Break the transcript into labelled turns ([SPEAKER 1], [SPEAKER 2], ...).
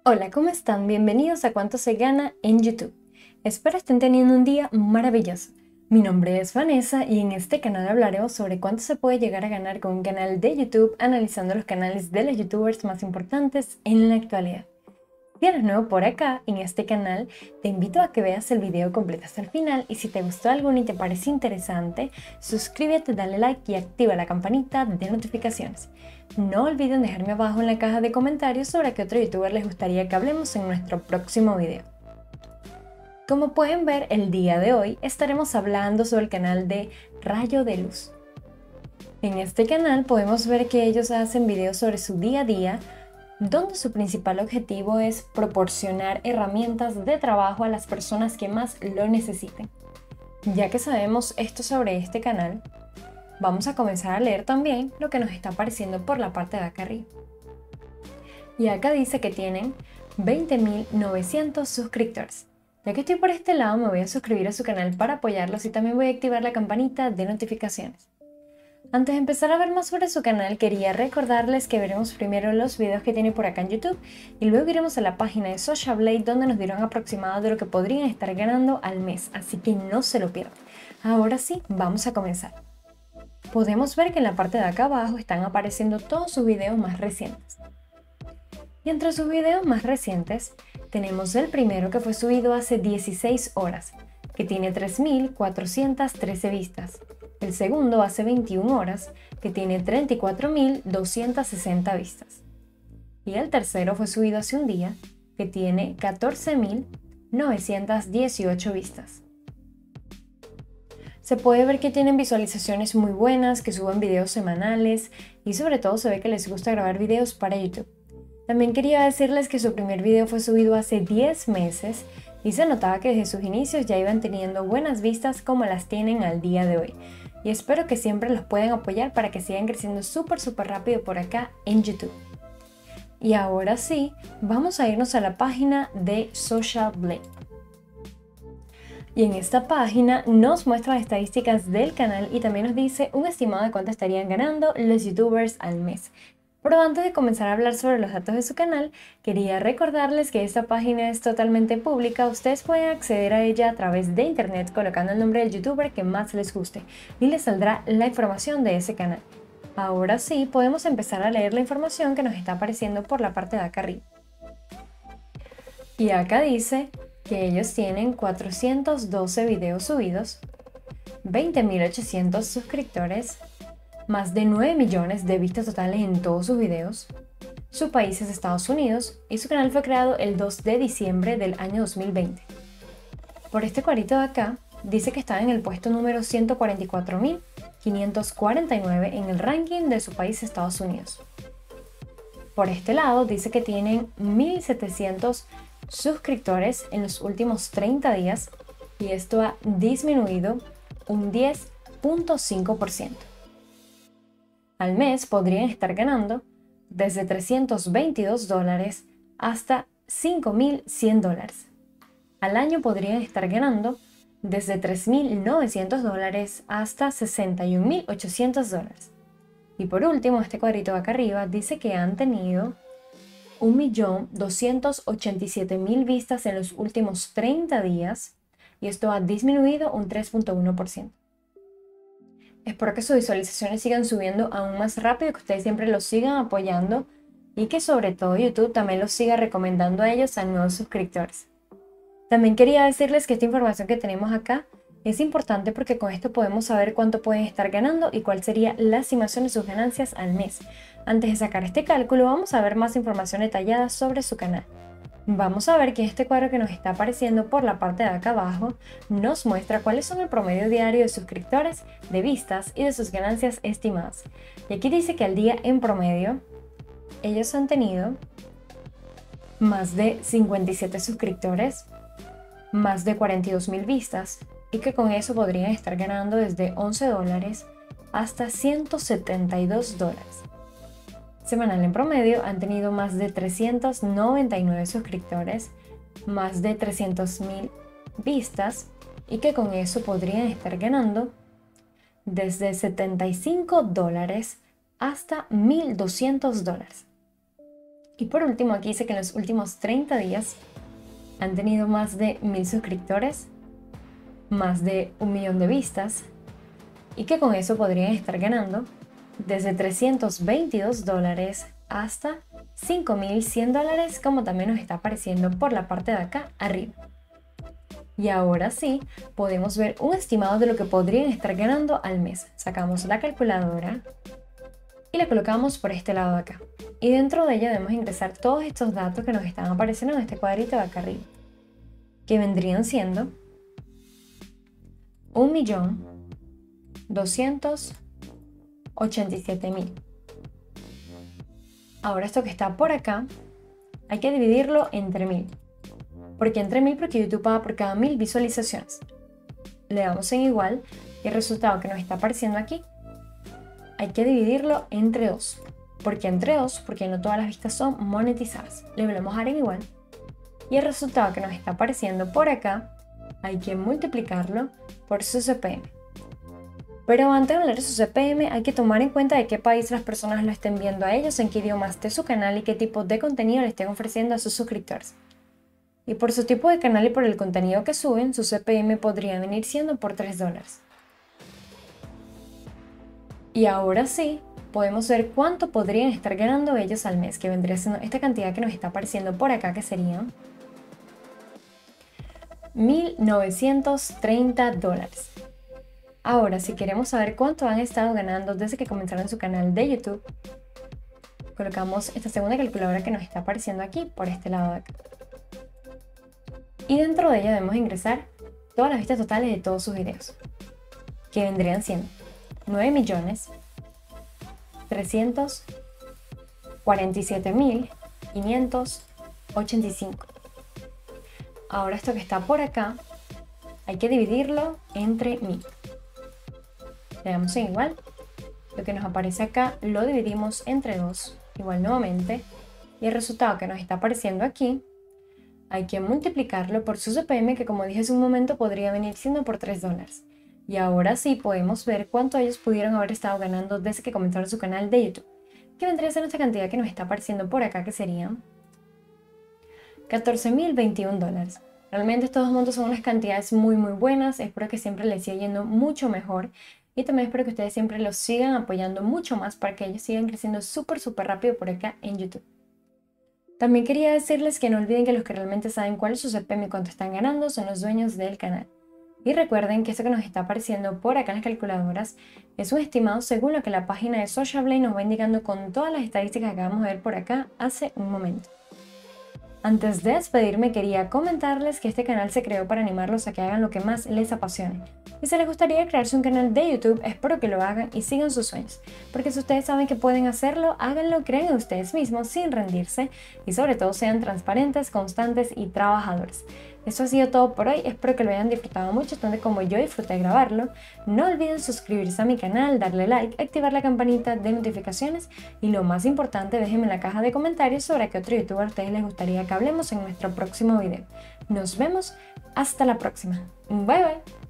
[SPEAKER 1] Hola, ¿cómo están? Bienvenidos a Cuánto se gana en YouTube. Espero estén teniendo un día maravilloso. Mi nombre es Vanessa y en este canal hablaremos sobre cuánto se puede llegar a ganar con un canal de YouTube analizando los canales de los youtubers más importantes en la actualidad. Si eres nuevo por acá, en este canal, te invito a que veas el video completo hasta el final y si te gustó alguno y te parece interesante, suscríbete, dale like y activa la campanita de notificaciones. No olviden dejarme abajo en la caja de comentarios sobre qué otro youtuber les gustaría que hablemos en nuestro próximo video. Como pueden ver, el día de hoy estaremos hablando sobre el canal de Rayo de Luz. En este canal podemos ver que ellos hacen videos sobre su día a día, donde su principal objetivo es proporcionar herramientas de trabajo a las personas que más lo necesiten. Ya que sabemos esto sobre este canal, vamos a comenzar a leer también lo que nos está apareciendo por la parte de acá arriba. Y acá dice que tienen 20.900 suscriptores. Ya que estoy por este lado, me voy a suscribir a su canal para apoyarlos y también voy a activar la campanita de notificaciones. Antes de empezar a ver más sobre su canal, quería recordarles que veremos primero los videos que tiene por acá en YouTube y luego iremos a la página de Social Blade donde nos dirán aproximado de lo que podrían estar ganando al mes, así que no se lo pierdan. Ahora sí, vamos a comenzar. Podemos ver que en la parte de acá abajo están apareciendo todos sus videos más recientes. Y entre sus videos más recientes tenemos el primero que fue subido hace 16 horas, que tiene 3.413 vistas. El segundo hace 21 horas, que tiene 34.260 vistas. Y el tercero fue subido hace un día, que tiene 14.918 vistas. Se puede ver que tienen visualizaciones muy buenas, que suben videos semanales y sobre todo se ve que les gusta grabar videos para YouTube. También quería decirles que su primer video fue subido hace 10 meses y se notaba que desde sus inicios ya iban teniendo buenas vistas como las tienen al día de hoy. Y espero que siempre los puedan apoyar para que sigan creciendo súper rápido por acá en YouTube. Y ahora sí, vamos a irnos a la página de Social Blade. Y en esta página nos muestra las estadísticas del canal y también nos dice un estimado de cuánto estarían ganando los youtubers al mes. Pero antes de comenzar a hablar sobre los datos de su canal, quería recordarles que esta página es totalmente pública. Ustedes pueden acceder a ella a través de internet colocando el nombre del youtuber que más les guste y les saldrá la información de ese canal. Ahora sí, podemos empezar a leer la información que nos está apareciendo por la parte de acá arriba. Y acá dice que ellos tienen 412 videos subidos, 20.800 suscriptores, más de 9 millones de vistas totales en todos sus videos. Su país es Estados Unidos y su canal fue creado el 2 de diciembre del año 2020. Por este cuadrito de acá, dice que está en el puesto número 144.549 en el ranking de su país Estados Unidos. Por este lado, dice que tienen 1.700 suscriptores en los últimos 30 días y esto ha disminuido un 10.5%. Al mes podrían estar ganando desde $322 hasta $5.100. Al año podrían estar ganando desde $3.900 hasta $61.800. Y por último, este cuadrito de acá arriba dice que han tenido 1.287.000 vistas en los últimos 30 días y esto ha disminuido un 3.1%. Espero que sus visualizaciones sigan subiendo aún más rápido, que ustedes siempre los sigan apoyando y que sobre todo YouTube también los siga recomendando a ellos a nuevos suscriptores. También quería decirles que esta información que tenemos acá es importante porque con esto podemos saber cuánto pueden estar ganando y cuál sería la estimación de sus ganancias al mes. Antes de sacar este cálculo, vamos a ver más información detallada sobre su canal. Vamos a ver que este cuadro que nos está apareciendo por la parte de acá abajo nos muestra cuáles son el promedio diario de suscriptores, de vistas y de sus ganancias estimadas. Y aquí dice que al día en promedio ellos han tenido más de 57 suscriptores, más de 42.000 vistas y que con eso podrían estar ganando desde $11 hasta $172. Semanal en promedio han tenido más de 399 suscriptores, más de 300.000 vistas y que con eso podrían estar ganando desde $75 hasta $1.200. Y por último, aquí dice que en los últimos 30 días han tenido más de 1000 suscriptores, más de 1 millón de vistas, y que con eso podrían estar ganando desde $322 hasta $5100, como también nos está apareciendo por la parte de acá arriba. Y ahora sí, podemos ver un estimado de lo que podrían estar ganando al mes. Sacamos la calculadora y la colocamos por este lado de acá. Y dentro de ella debemos ingresar todos estos datos que nos están apareciendo en este cuadrito de acá arriba, que vendrían siendo 1.287.000. Ahora esto que está por acá, hay que dividirlo entre 1000. ¿Por qué entre 1000? Porque YouTube paga por cada 1000 visualizaciones. Le damos en igual y el resultado que nos está apareciendo aquí, hay que dividirlo entre 2. ¿Por qué entre 2? Porque no todas las vistas son monetizadas. Le volvemos a dar en igual. Y el resultado que nos está apareciendo por acá, hay que multiplicarlo por su CPM. Pero antes de hablar de su CPM, hay que tomar en cuenta de qué país las personas lo estén viendo a ellos, en qué idioma esté su canal y qué tipo de contenido le estén ofreciendo a sus suscriptores. Y por su tipo de canal y por el contenido que suben, su CPM podría venir siendo por $3. Y ahora sí, podemos ver cuánto podrían estar ganando ellos al mes, que vendría siendo esta cantidad que nos está apareciendo por acá, que serían $1930. Ahora, si queremos saber cuánto han estado ganando desde que comenzaron su canal de YouTube, colocamos esta segunda calculadora que nos está apareciendo aquí, por este lado de acá. Y dentro de ella debemos ingresar todas las vistas totales de todos sus videos, que vendrían siendo 9.347.585. Ahora esto que está por acá, hay que dividirlo entre 1000. Le damos en igual. Lo que nos aparece acá lo dividimos entre 2, igual nuevamente. Y el resultado que nos está apareciendo aquí, hay que multiplicarlo por su CPM, que como dije hace un momento podría venir siendo por $3. Y ahora sí podemos ver cuánto ellos pudieron haber estado ganando desde que comenzaron su canal de YouTube, que vendría a ser esta cantidad que nos está apareciendo por acá, que serían $14.021. Realmente estos dos montos son unas cantidades muy buenas. Espero que siempre les siga yendo mucho mejor y también espero que ustedes siempre los sigan apoyando mucho más para que ellos sigan creciendo súper rápido por acá en YouTube. También quería decirles que no olviden que los que realmente saben cuál es su CPM y cuánto están ganando son los dueños del canal. Y recuerden que esto que nos está apareciendo por acá en las calculadoras es un estimado según lo que la página de Socialblade nos va indicando con todas las estadísticas que acabamos de ver por acá hace un momento. Antes de despedirme, quería comentarles que este canal se creó para animarlos a que hagan lo que más les apasione. Y si les gustaría crearse un canal de YouTube, espero que lo hagan y sigan sus sueños. Porque si ustedes saben que pueden hacerlo, háganlo, creen en ustedes mismos sin rendirse y sobre todo sean transparentes, constantes y trabajadores. Eso ha sido todo por hoy, espero que lo hayan disfrutado mucho tanto como yo disfruté grabarlo. No olviden suscribirse a mi canal, darle like, activar la campanita de notificaciones y lo más importante, déjenme en la caja de comentarios sobre qué otro youtuber a ustedes les gustaría que hablemos en nuestro próximo video. Nos vemos, hasta la próxima. Bye bye.